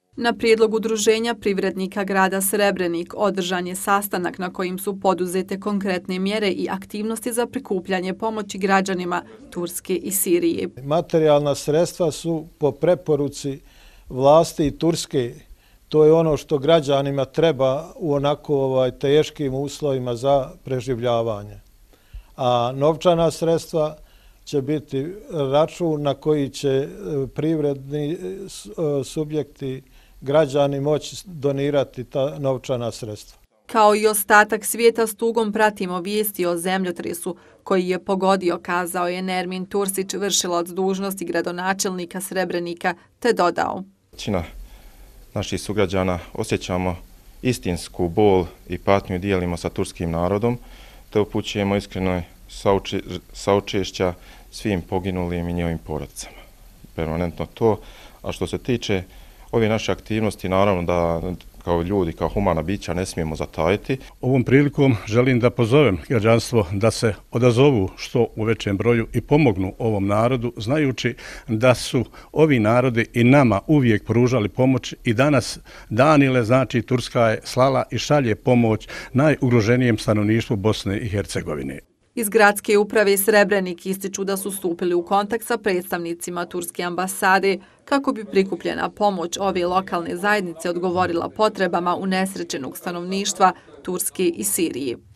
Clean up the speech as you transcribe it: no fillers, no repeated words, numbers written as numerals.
Na prijedlog Udruženja privrednika grada Srebrenik održan je sastanak na kojim su poduzete konkretne mjere i aktivnosti za prikupljanje pomoći građanima Turske i Sirije. Materijalna sredstva su po preporuci vlasti Turske. To je ono što građanima treba u onako teškim uslovima za preživljavanje. A novčana sredstva će biti račun na koji će privredni subjekti, građani moći donirati ta novčana sredstva. Kao i ostatak svijeta, s tugom pratimo vijesti o zemljotresu koji je pogodio, kazao je Nermin Tursić, vršilac dužnosti gradonačelnika Srebrenika, te dodao. Većina naših sugrađana osjećamo istinsku bol i patnju dijelimo sa turskim narodom, te upućujemo iskreno saučešća svim poginulim i njihovim porodicama. Permanentno to. A što se tiče ove naše aktivnosti, naravno da kao ljudi, kao humana bića ne smijemo zatajiti. Ovom prilikom želim da pozovem građanstvo da se odazovu što u većem broju i pomognu ovom narodu, znajući da su ovi narodi i nama uvijek pružali pomoć i danas danile, znači Turska je slala i šalje pomoć najugroženijem stanovništvu Bosne i Hercegovine. Iz gradske uprave Srebrenik ističu da su stupili u kontakt sa predstavnicima turske ambasade kako bi prikupljena pomoć ove lokalne zajednice odgovorila potrebama unesrećenog stanovništva Turske i Sirije.